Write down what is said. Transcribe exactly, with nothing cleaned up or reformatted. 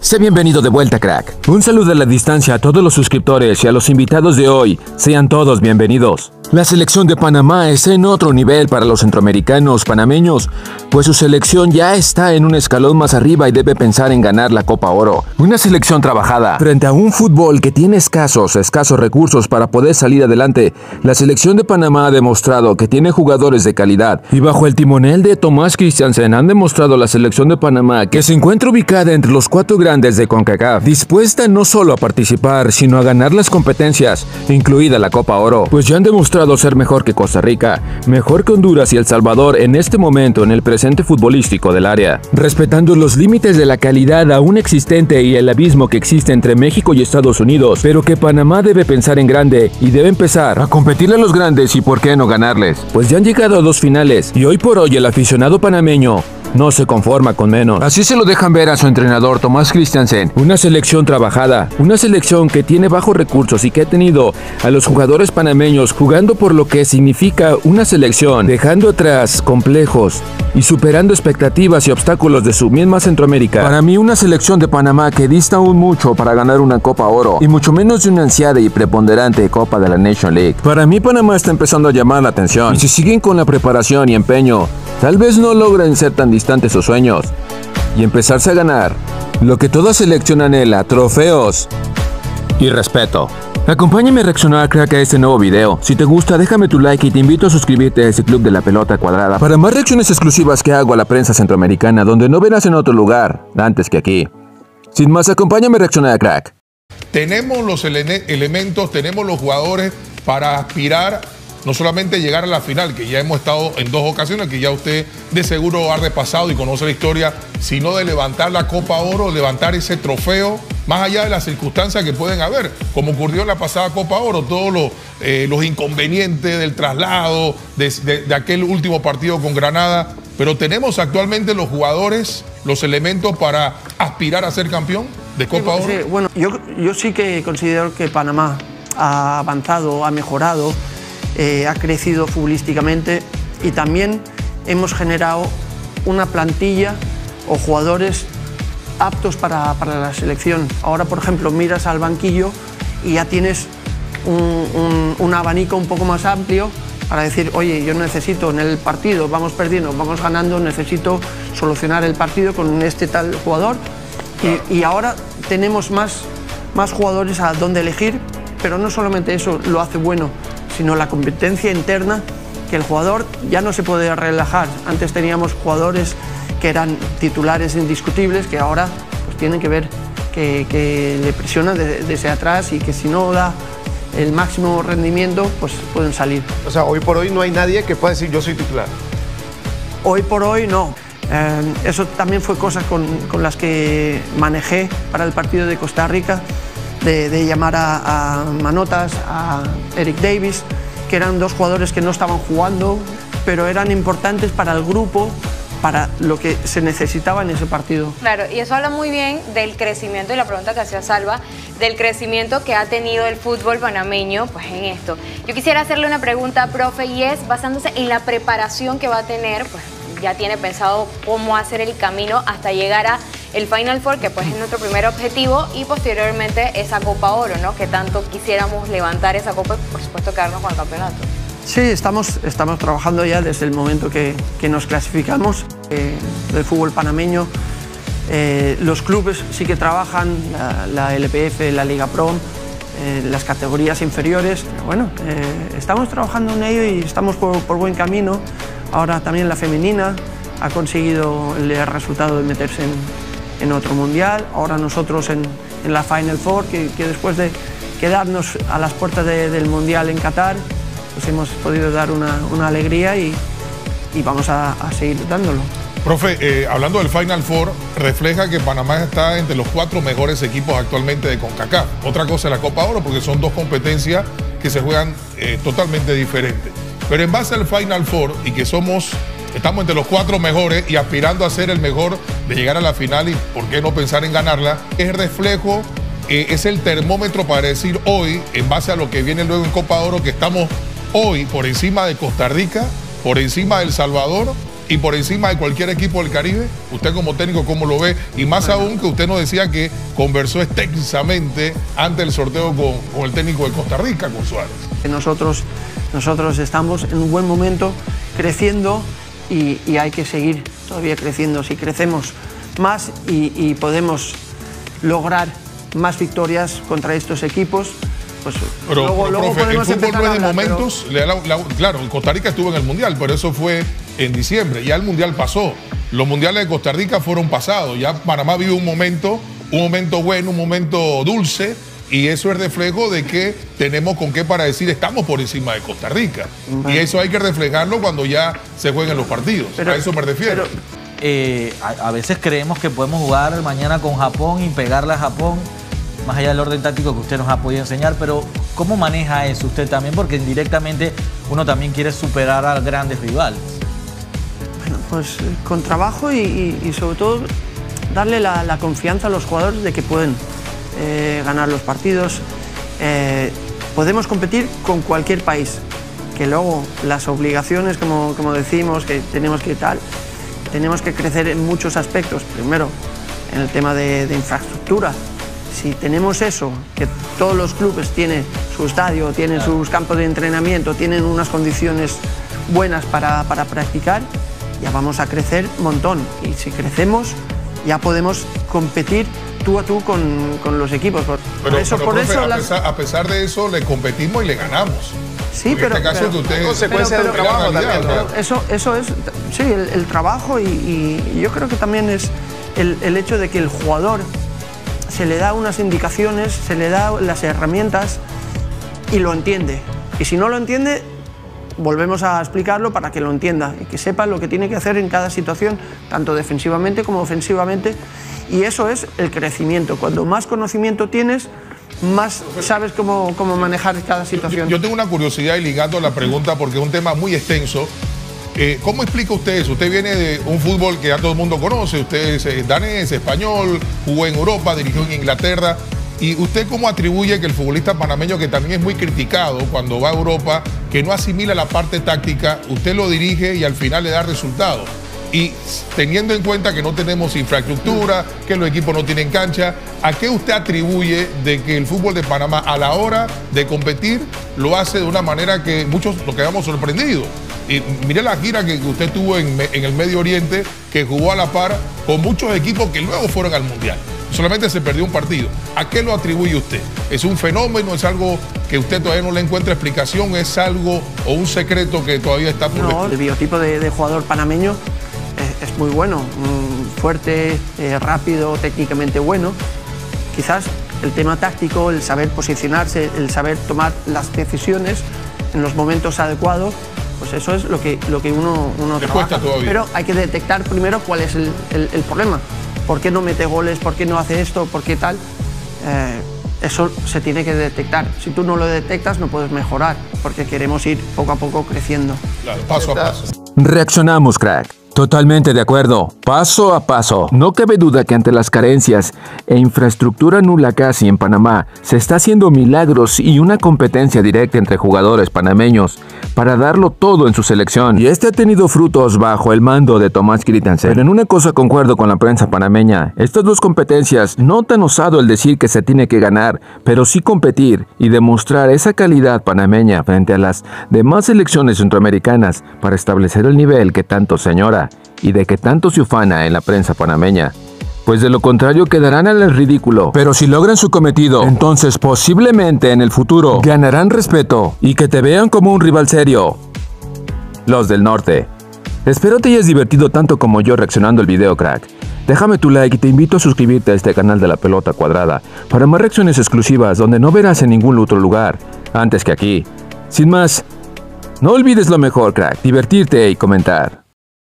Sé bienvenido de vuelta, crack. Un saludo a la distancia a todos los suscriptores y a los invitados de hoy. Sean todos bienvenidos. La selección de Panamá está en otro nivel para los centroamericanos panameños, pues su selección ya está en un escalón más arriba y debe pensar en ganar la Copa Oro. Una selección trabajada. Frente a un fútbol que tiene escasos, escasos recursos para poder salir adelante, la selección de Panamá ha demostrado que tiene jugadores de calidad. Y bajo el timonel de Tomás Christiansen han demostrado la selección de Panamá que se encuentra ubicada entre los cuatro grandes de CONCACAF, dispuesta no solo a participar, sino a ganar las competencias, incluida la Copa Oro, pues ya han demostrado ser mejor que Costa Rica, mejor que Honduras y El Salvador en este momento en el presente futbolístico del área, respetando los límites de la calidad aún existente y el abismo que existe entre México y Estados Unidos, pero que Panamá debe pensar en grande y debe empezar a competirle a los grandes y por qué no ganarles, pues ya han llegado a dos finales y hoy por hoy el aficionado panameño no se conforma con menos. Así se lo dejan ver a su entrenador Tomás Christiansen. Una selección trabajada, una selección que tiene bajos recursos y que ha tenido a los jugadores panameños jugando por lo que significa una selección, dejando atrás complejos y superando expectativas y obstáculos de su misma Centroamérica. Para mí una selección de Panamá que dista aún mucho para ganar una Copa Oro y mucho menos de una ansiada y preponderante Copa de la Nation League. Para mí Panamá está empezando a llamar la atención y si siguen con la preparación y empeño, tal vez no logren ser tan distantes sus sueños y empezarse a ganar lo que toda selección anhela: trofeos y respeto. Acompáñame a reaccionar, crack, a este nuevo video. Si te gusta, déjame tu like y te invito a suscribirte a este club de la pelota cuadrada para más reacciones exclusivas que hago a la prensa centroamericana, donde no verás en otro lugar antes que aquí. Sin más, acompáñame a reaccionar, crack. Tenemos los ele elementos, tenemos los jugadores para aspirar no solamente llegar a la final, que ya hemos estado en dos ocasiones, que ya usted de seguro ha repasado y conoce la historia, sino de levantar la Copa Oro, levantar ese trofeo, más allá de las circunstancias que pueden haber, como ocurrió en la pasada Copa Oro, todos los, eh, los inconvenientes del traslado, de, de, de aquel último partido con Granada, pero tenemos actualmente los jugadores, los elementos para aspirar a ser campeón de Copa sí, Oro. Sí, bueno, yo, yo sí que considero que Panamá ha avanzado, ha mejorado, Eh, ha crecido futbolísticamente y también hemos generado una plantilla o jugadores aptos para, para la selección. Ahora, por ejemplo, miras al banquillo y ya tienes un, un, un abanico un poco más amplio para decir, oye, yo necesito en el partido, vamos perdiendo, vamos ganando, necesito solucionar el partido con este tal jugador. Y, y ahora tenemos más, más jugadores a donde elegir, pero no solamente eso lo hace bueno, sino la competencia interna, que el jugador ya no se puede relajar. Antes teníamos jugadores que eran titulares indiscutibles, que ahora pues, tienen que ver que, que le presionan de, desde atrás y que si no da el máximo rendimiento, pues pueden salir. O sea, hoy por hoy no hay nadie que pueda decir yo soy titular. Hoy por hoy no. Eh, eso también fue cosas con, con las que manejé para el partido de Costa Rica, De, de llamar a, a Manotas, a Eric Davis, que eran dos jugadores que no estaban jugando, pero eran importantes para el grupo, para lo que se necesitaba en ese partido. Claro, y eso habla muy bien del crecimiento, y la pregunta que hacía Salva, del crecimiento que ha tenido el fútbol panameño pues en esto. Yo quisiera hacerle una pregunta, profe, y es basándose en la preparación que va a tener, pues ya tiene pensado cómo hacer el camino hasta llegar a el Final Four, que pues es nuestro primer objetivo, y posteriormente esa Copa Oro, ¿no? Que tanto quisiéramos levantar esa Copa y por supuesto quedarnos con el campeonato. Sí, estamos, estamos trabajando ya desde el momento que, que nos clasificamos eh, del fútbol panameño. Eh, los clubes sí que trabajan, la, la L P F, la Liga Pro, eh, las categorías inferiores. Bueno, eh, estamos trabajando en ello y estamos por, por buen camino. Ahora también la femenina ha conseguido el resultado de meterse en, en otro mundial. Ahora nosotros en, en la Final Four, que, que después de quedarnos a las puertas de, del mundial en Qatar, pues hemos podido dar una, una alegría y, y vamos a, a seguir dándolo. Profe, eh, hablando del Final Four, refleja que Panamá está entre los cuatro mejores equipos actualmente de CONCACAF. Otra cosa es la Copa Oro, porque son dos competencias que se juegan eh, totalmente diferentes. Pero en base al Final Four y que somos, estamos entre los cuatro mejores y aspirando a ser el mejor de llegar a la final y por qué no pensar en ganarla, es reflejo, eh, es el termómetro para decir hoy, en base a lo que viene luego en Copa Oro, que estamos hoy por encima de Costa Rica, por encima de El Salvador y por encima de cualquier equipo del Caribe? Usted como técnico, ¿cómo lo ve? Y más bueno. aún que usted nos decía que conversó extensamente antes del sorteo con, con el técnico de Costa Rica, con Suárez. Nosotros, nosotros estamos en un buen momento, creciendo y, y hay que seguir todavía creciendo. Si crecemos más y, y podemos lograr más victorias contra estos equipos, pues pero, luego, pero, luego profe, podemos el fútbol empezar no a es de hablar, momentos, pero... le da la, la, claro, Costa Rica estuvo en el Mundial, pero eso fue en diciembre, ya el Mundial pasó. Los Mundiales de Costa Rica fueron pasados, ya Panamá vive un momento, un momento bueno, un momento dulce, y eso es reflejo de que tenemos con qué para decir estamos por encima de Costa Rica. Bueno. Y eso hay que reflejarlo cuando ya se jueguen los partidos, pero, a eso me refiero. Pero, eh, a, a veces creemos que podemos jugar mañana con Japón y pegarle a Japón, más allá del orden táctico que usted nos ha podido enseñar, pero ¿cómo maneja eso usted también? Porque indirectamente uno también quiere superar a grandes rivales. Bueno, pues con trabajo y, y, y sobre todo darle la, la confianza a los jugadores de que pueden eh, ganar los partidos. Eh, podemos competir con cualquier país, que luego las obligaciones, como, como decimos, que tenemos que tal, tenemos que crecer en muchos aspectos. Primero, en el tema de, de infraestructura. Si tenemos eso, que todos los clubes tienen su estadio, tienen claro. sus campos de entrenamiento, tienen unas condiciones buenas para, para practicar, ya vamos a crecer un montón. Y si crecemos, ya podemos competir tú a tú con, con los equipos. Por, pero, por eso, pero, por profe, eso a, las... pesar, a pesar de eso, le competimos y le ganamos. Sí, en pero, este caso pero, que usted, consecuencia pero, del trabajo realidad, también. claro. Pero eso, eso es, sí, el, el trabajo y, y yo creo que también es el, el hecho de que el jugador se le da unas indicaciones, se le da las herramientas y lo entiende. Y si no lo entiende, volvemos a explicarlo para que lo entienda y que sepa lo que tiene que hacer en cada situación, tanto defensivamente como ofensivamente. Y eso es el crecimiento. Cuando más conocimiento tienes, más sabes cómo, cómo manejar cada situación. Yo, yo tengo una curiosidad y ligando la pregunta porque es un tema muy extenso. Eh, ¿Cómo explica usted eso? Usted viene de un fútbol que ya todo el mundo conoce, usted es danés, español, jugó en Europa, dirigió en Inglaterra. ¿Y usted cómo atribuye que el futbolista panameño, que también es muy criticado cuando va a Europa, que no asimila la parte táctica, usted lo dirige y al final le da resultados? Y teniendo en cuenta que no tenemos infraestructura, que los equipos no tienen cancha, ¿a qué usted atribuye de que el fútbol de Panamá a la hora de competir lo hace de una manera que muchos nos quedamos sorprendidos? Y mire la gira que usted tuvo en, en el Medio Oriente, que jugó a la par con muchos equipos que luego fueron al Mundial. Solamente se perdió un partido. ¿A qué lo atribuye usted? ¿Es un fenómeno? ¿Es algo que usted todavía no le encuentra explicación? ¿Es algo o un secreto que todavía está por No, el biotipo de, de jugador panameño es, es muy bueno, mm, fuerte, eh, rápido, técnicamente bueno. Quizás el tema táctico, el saber posicionarse, el saber tomar las decisiones en los momentos adecuados, pues eso es lo que, lo que uno, uno trabaja. Pero hay que detectar primero cuál es el, el, el problema. ¿Por qué no mete goles? ¿Por qué no hace esto? ¿Por qué tal? Eh, eso se tiene que detectar. Si tú no lo detectas, no puedes mejorar, porque queremos ir poco a poco creciendo. Claro, paso a paso. Reaccionamos, crack. Totalmente de acuerdo, paso a paso. No cabe duda que ante las carencias e infraestructura nula casi en Panamá, se está haciendo milagros y una competencia directa entre jugadores panameños para darlo todo en su selección. Y este ha tenido frutos bajo el mando de Tomás Critanse. Pero en una cosa concuerdo con la prensa panameña, estas dos competencias no tan osado el decir que se tiene que ganar, pero sí competir y demostrar esa calidad panameña frente a las demás selecciones centroamericanas para establecer el nivel que tanto se añora y de que tanto se ufana en la prensa panameña, pues de lo contrario quedarán en el ridículo. Pero si logran su cometido, entonces posiblemente en el futuro ganarán respeto y que te vean como un rival serio. Los del norte. Espero te hayas divertido tanto como yo reaccionando al video, crack. Déjame tu like y te invito a suscribirte a este canal de La Pelota Cuadrada para más reacciones exclusivas donde no verás en ningún otro lugar antes que aquí. Sin más, no olvides lo mejor, crack, divertirte y comentar.